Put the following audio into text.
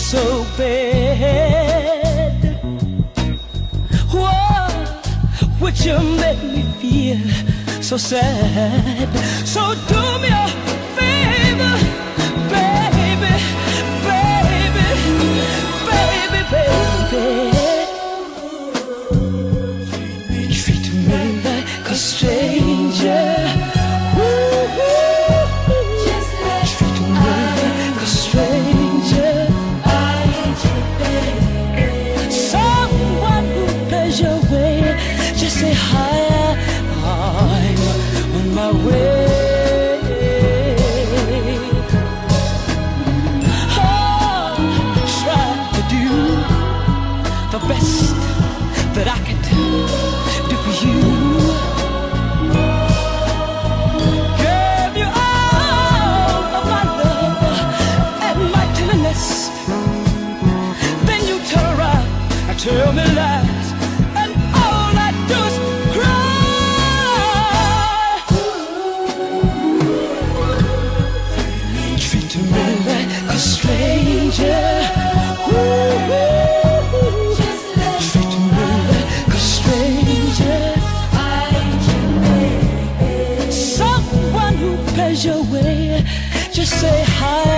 so bad. Why would you make me feel so sad? So do me a favor, baby, baby, baby, baby. Treat me like a stranger. Treat me like a stranger. Someone who pays your way. Just say hi, I'm on my way. Oh, try to do the best that I can do for you. Give you all of my love and my tenderness. Then you turn around and tell me lies, and all I do is cry. Treat me like a stranger. Treat me like a stranger. Someone who pays your way. Just say hi,